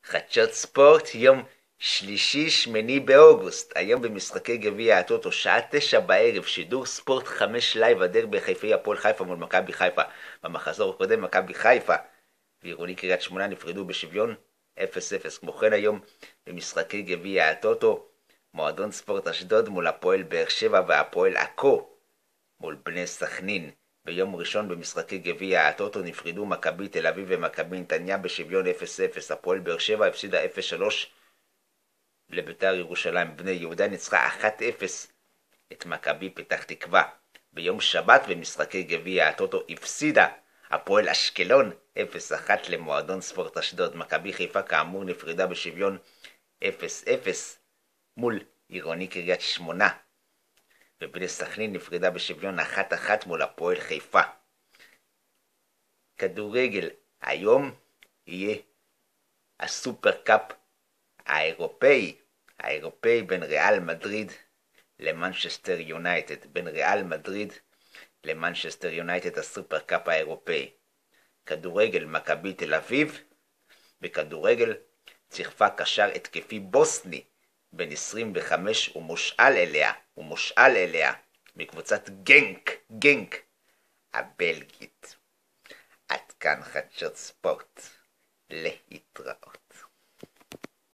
חדשות ספורט, יום שלישי, 8 באוגוסט. היום במשחקי גביע הטוטו, שעה 9 בערב, שידור ספורט 5 לייב, הדרבי חיפאי הפועל חיפה מול מכבי חיפה. במחזור הקודם מכבי חיפה ועירוני קריית שמונה נפרדו בשוויון 0-0. כמו כן היום במשחקי גביע הטוטו, מועדון ספורט אשדוד מול הפועל באר שבע והפועל עכו מול בני סכנין. ביום ראשון במשחקי גביע הטוטו נפרדו מכבי תל אביב ומכבי נתניה בשוויון 0-0. הפועל באר שבע הפסידה 0-3 לביתר ירושלים. בני יהודה ניצחה 1-0 את מכבי פתח תקווה. ביום שבת במשחקי גביע הטוטו הפסידה הפועל אשקלון 0-1 למועדון ספורט אשדוד. מכבי חיפה כאמור נפרדה בשוויון 0-0 מול עירוני קריית שמונה, ובני סכנין נפרדה בשוויון 1-1 מול הפועל חיפה. כדורגל, היום יהיה הסופר קאפ האירופאי בין ריאל מדריד למנצ'סטר יונייטד. בין ריאל מדריד למנצ'סטר יונייטד, הסופר קאפ האירופאי. כדורגל, מכבי תל אביב בכדורגל צחפה קשר התקפי בוסני בן 25 ומושאל אליה מקבוצת גנק הבלגית. עד כאן חדשות ספורט, להתראות.